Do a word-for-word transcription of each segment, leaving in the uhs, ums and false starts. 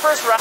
first round.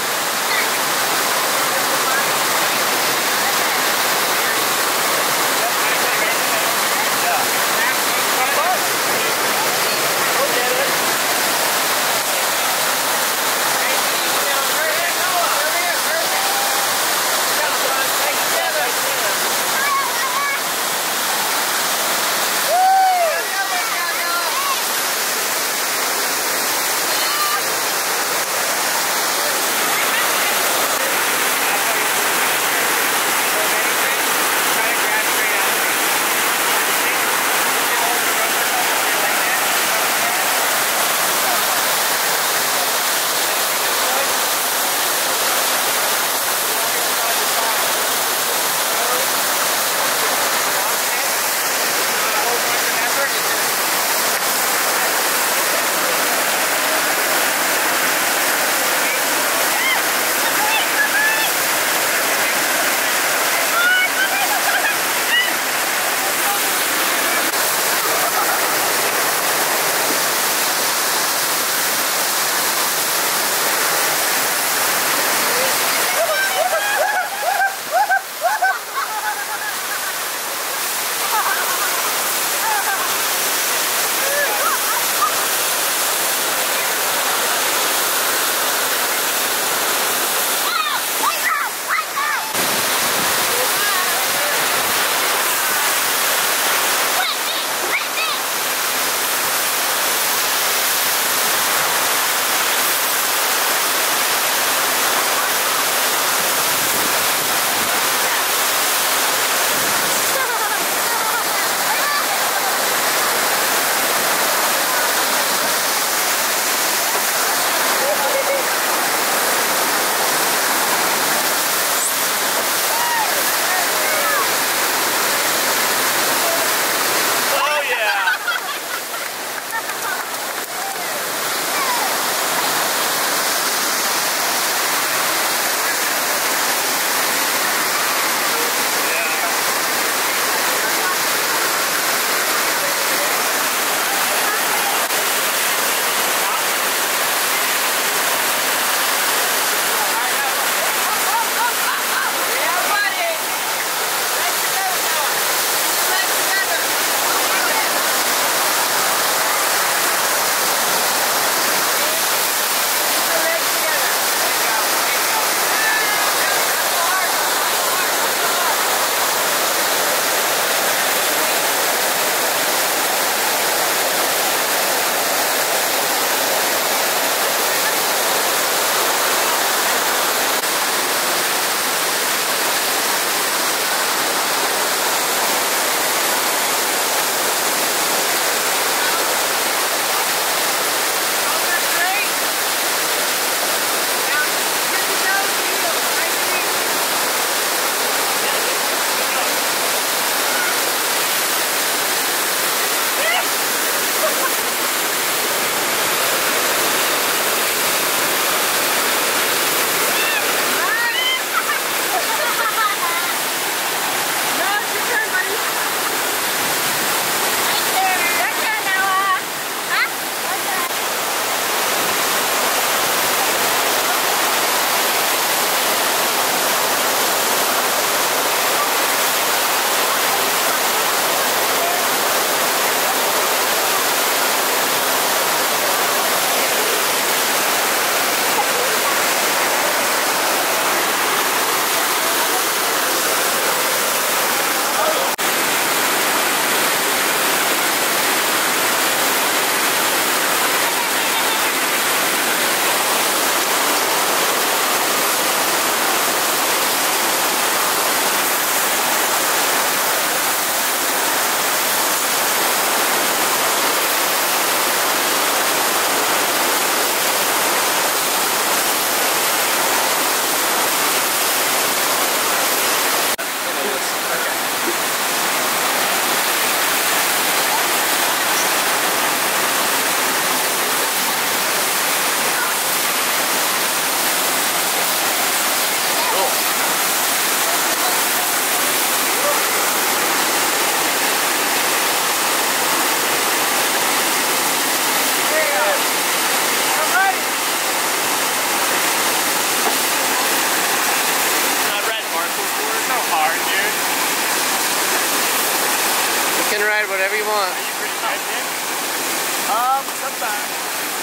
you want. Are you pretty good, Nick? Um, sometimes.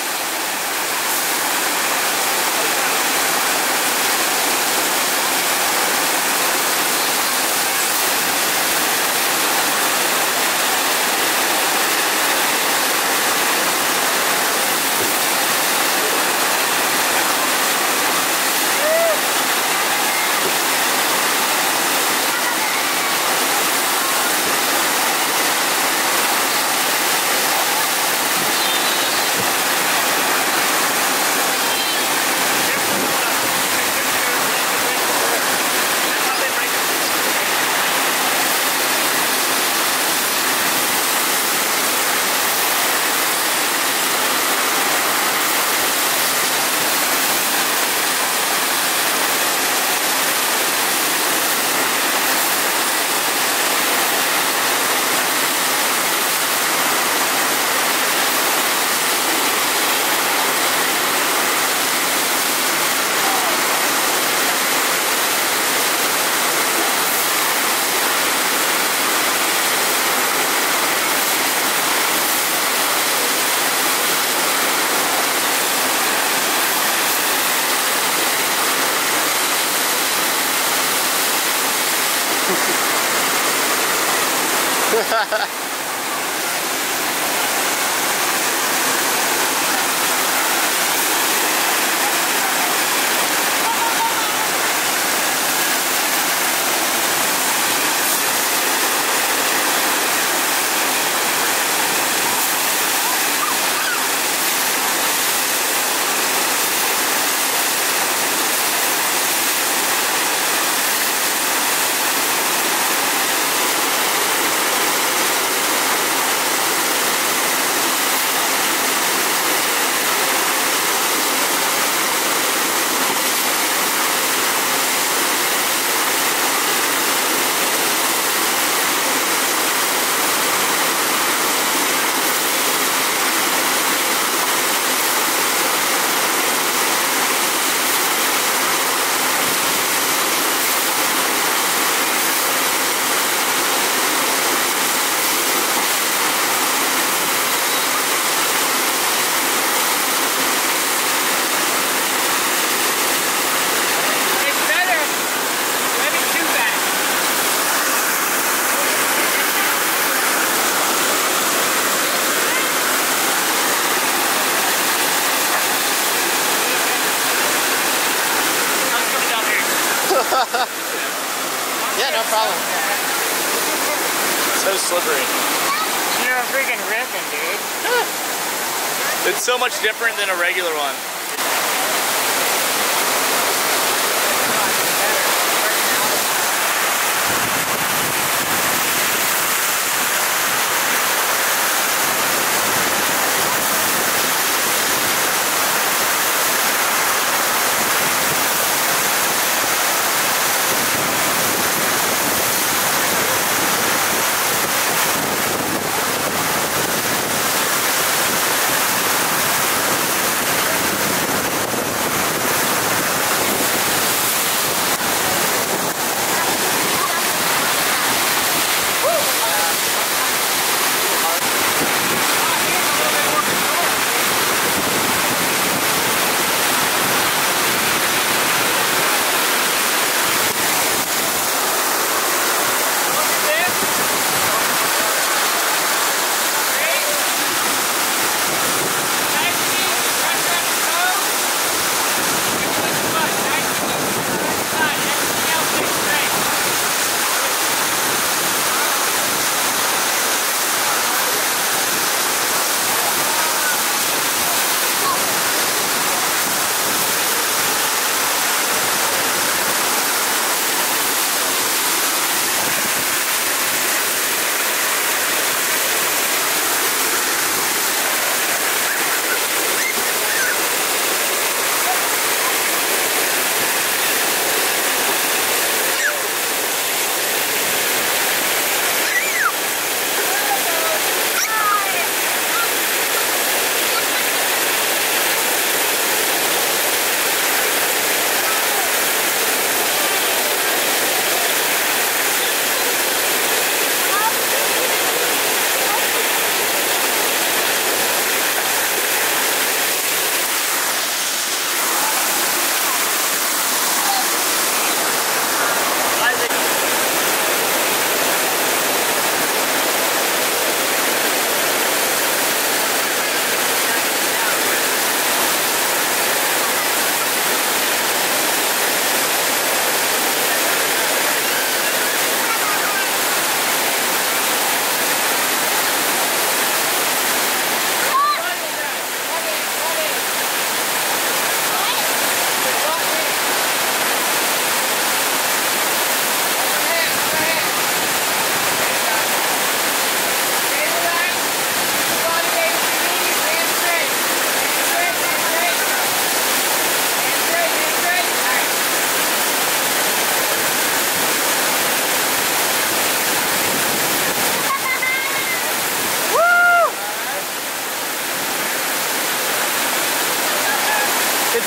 Yeah, no problem. So slippery. You're a freaking ripping, dude. It's so much different than a regular one.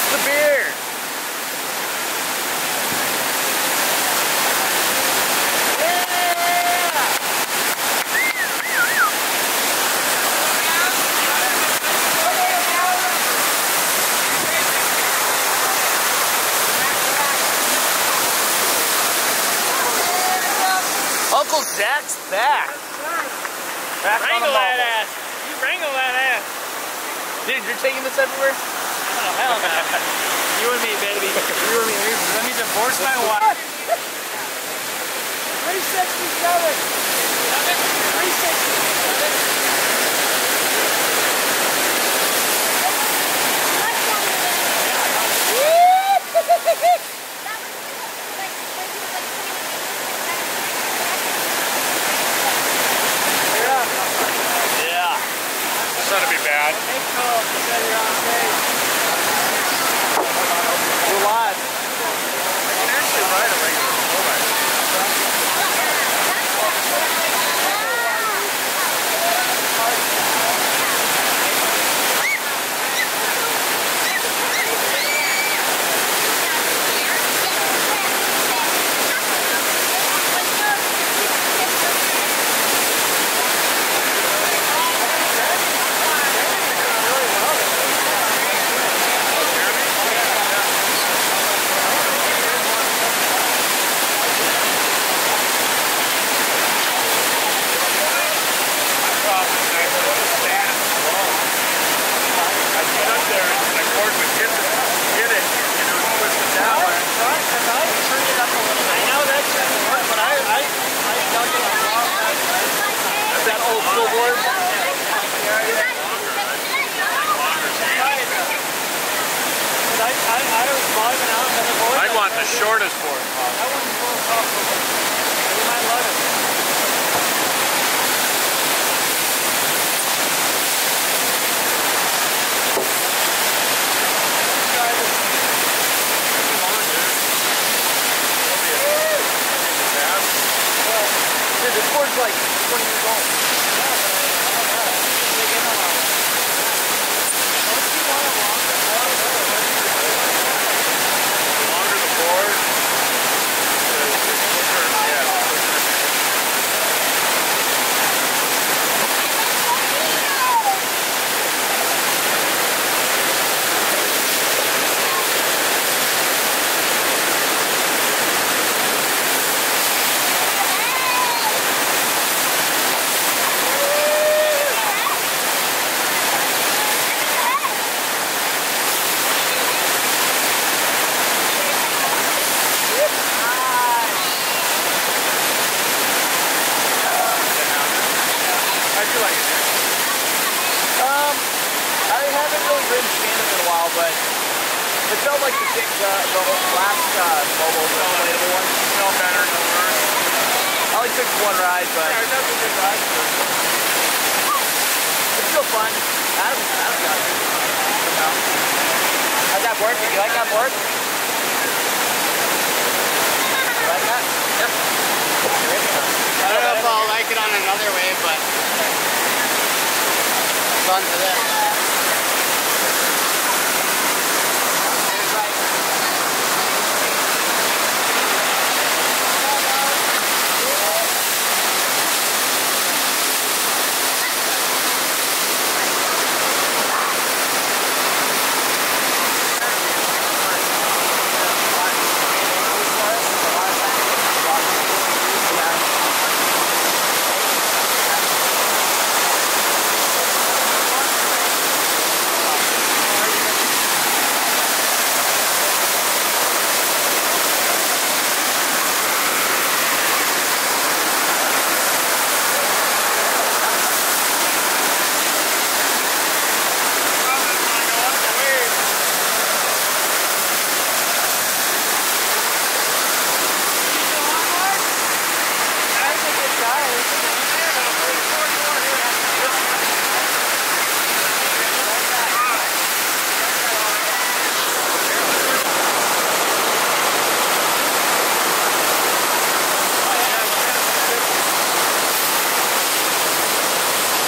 Where's the beer? Uncle Zach's back. Back Wrangle on the that mall. ass. You wrangle that ass. Dude, you're taking this everywhere? Oh, hell no. You and me, baby. You and me. Let me divorce my wife. three sixty-seven. three sixty-seven. Yeah. That'd be bad. We're live. I can actually ride a regular motorbike. That old billboard. I, I, I was vlogging out and the boys. I'd want the shortest board. I wouldn't pull it off. You might love it. Dude, this board's like twenty years old. Longer the board, the quicker, yeah. Um, I haven't really ridden Tandem in a while, but it felt like the thing, the, the last uh, mobile, the inflatable one. Felt better, no worse. I only took one ride, but yeah, that was a good ride. It's still fun. Adam, Adam got it. How'd that work? Did you like that work? You like that? Yep. I don't know if I'll like it on another way, but fun for this.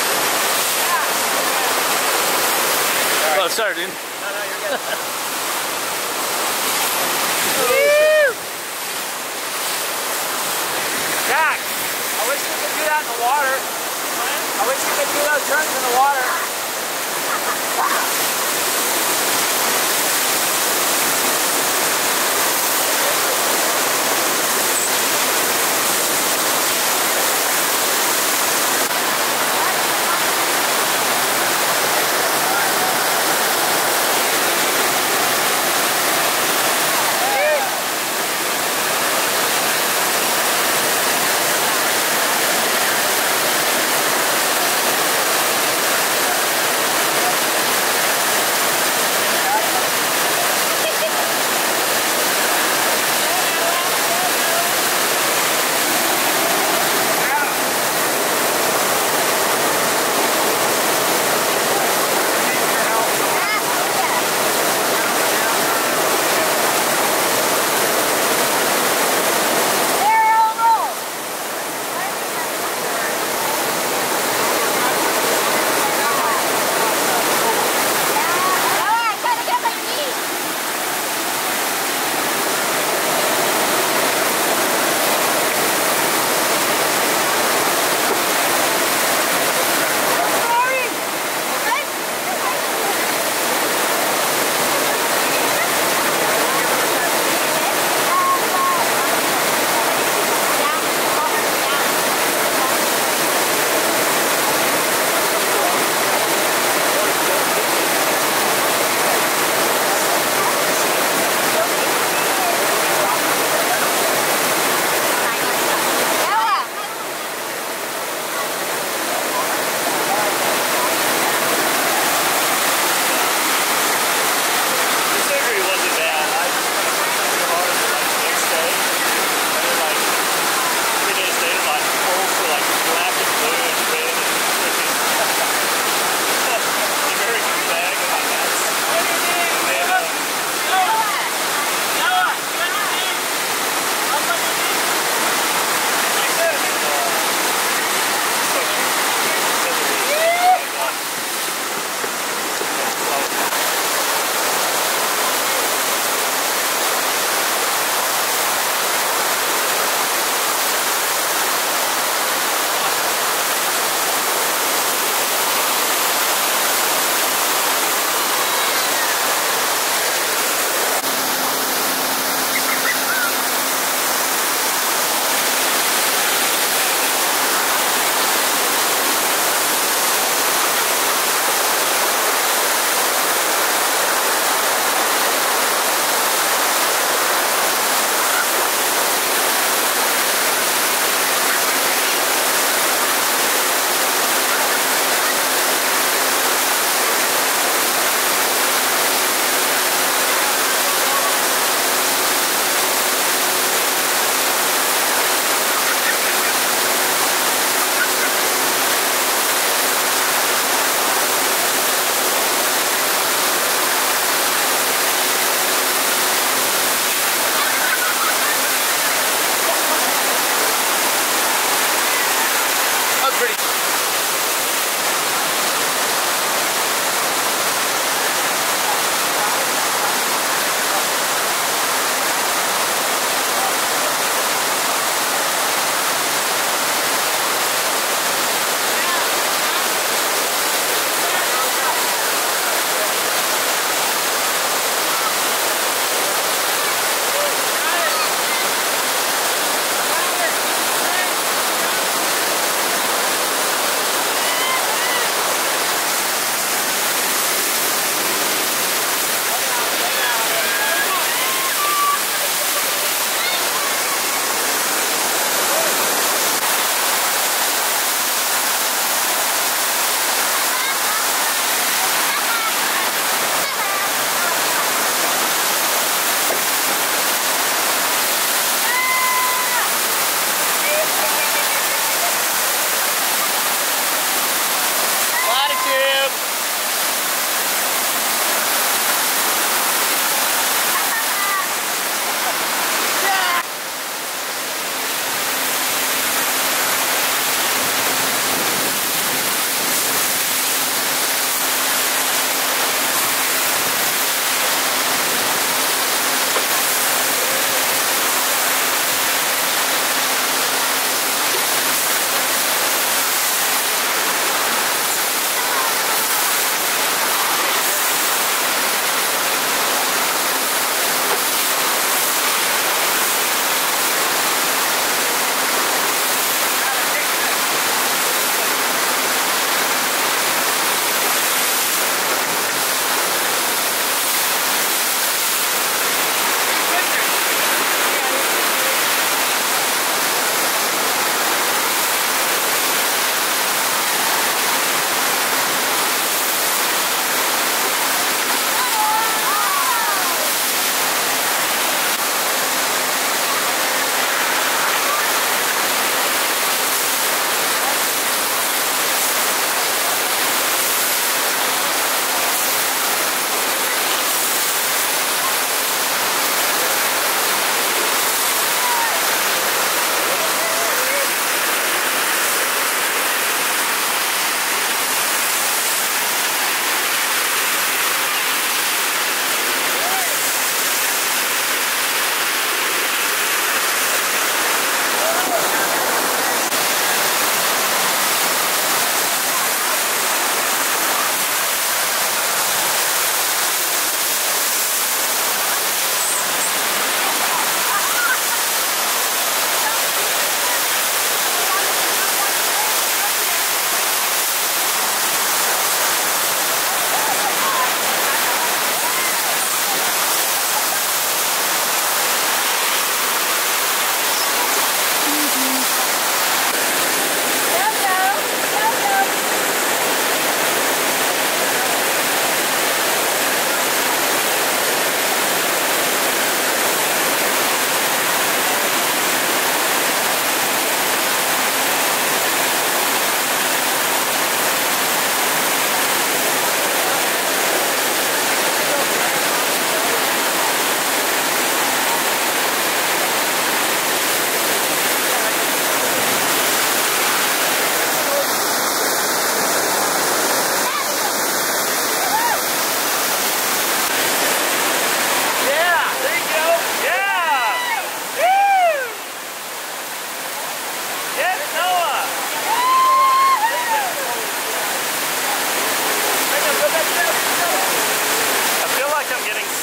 Oh, sorry, dude. No, no, you're good. do that in the water. I wish you could do those turns in the water.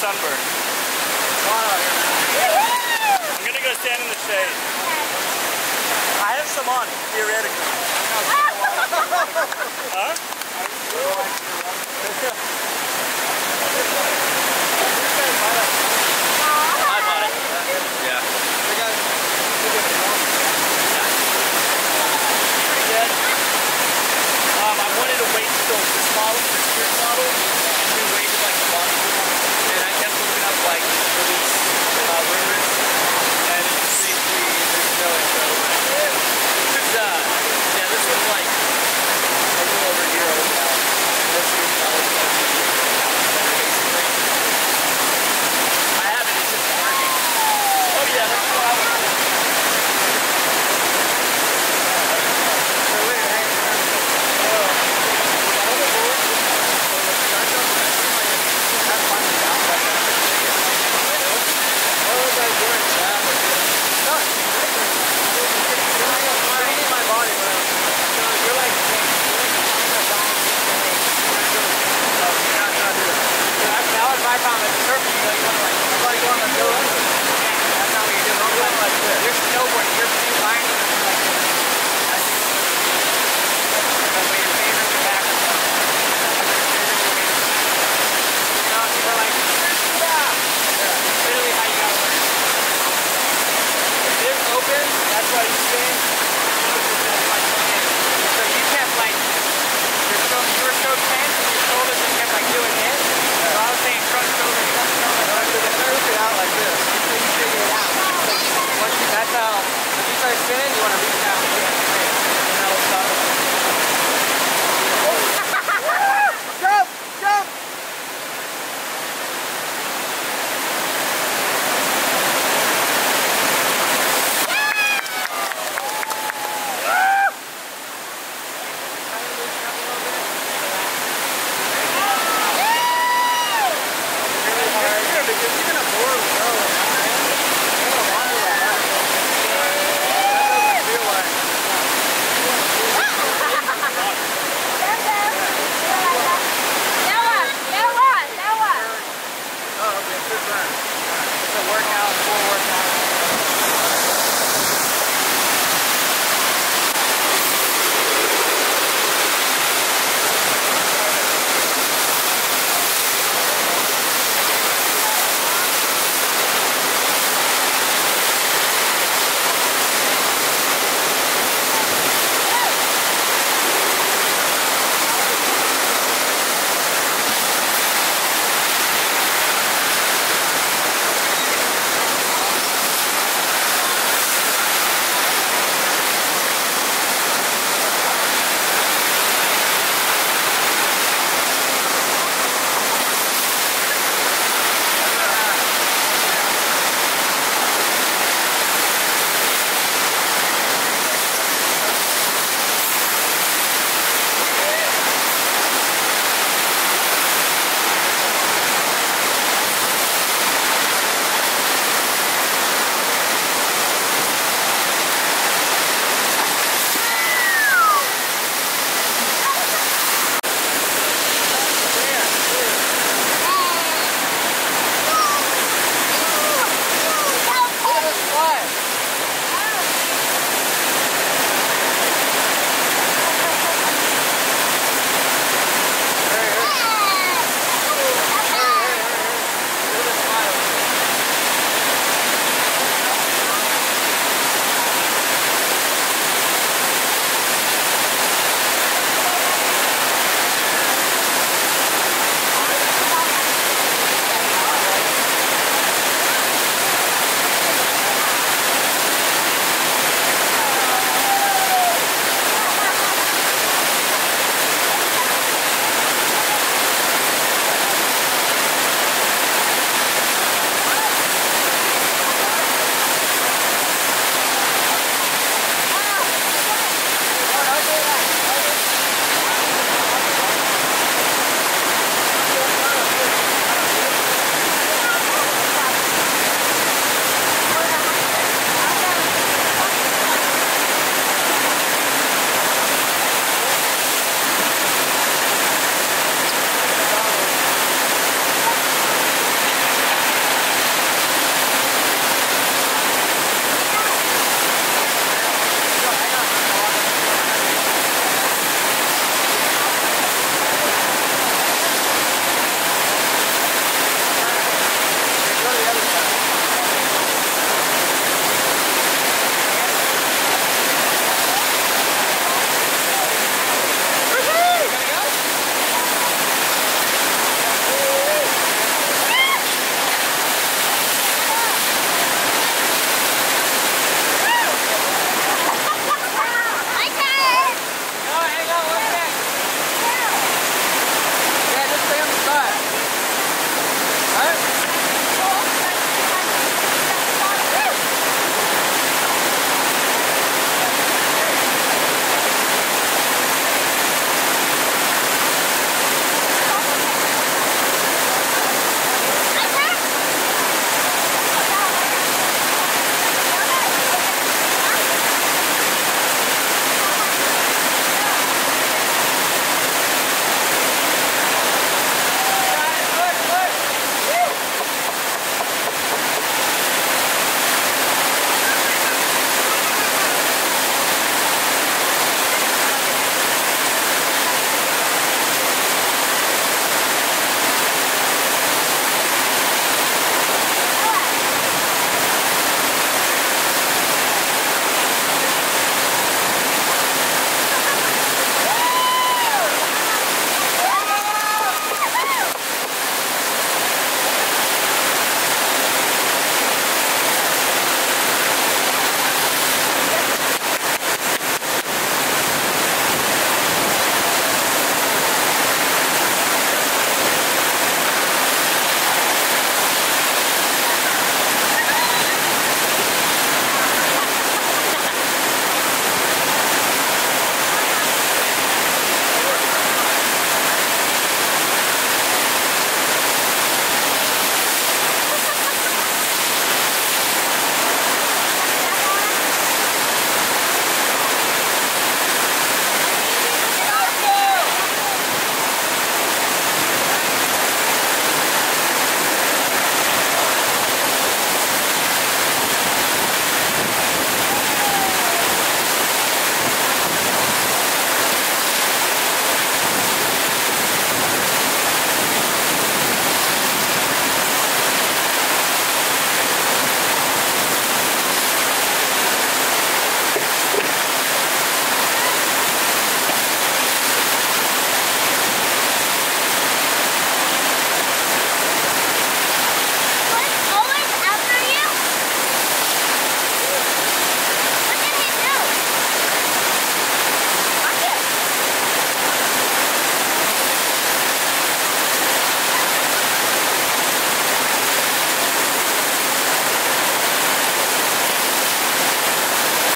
sunburn. I'm gonna go stand in the shade. I have some on, theoretically. Huh? Hi, buddy. Yeah. Pretty good. Um, I wanted to wait till this model, this year's model, and we waited like a month. And I kept looking up like release uh, rumors, and it's basically there's no info. This is uh, yeah, this one's like a little over a year old now. This year's model is gonna be better basically. I have it, it's just working. Oh yeah, that's what I was doing. That's why you spin. That's why you spin. So you kept like your stroke, your stroke tense and your shoulders and kept like doing this. So I was saying front shoulder, front shoulder. So you start it out like this. So you figure it out. Once you, that's how, if you start spinning, you want to reach out and get straight. And that'll stop.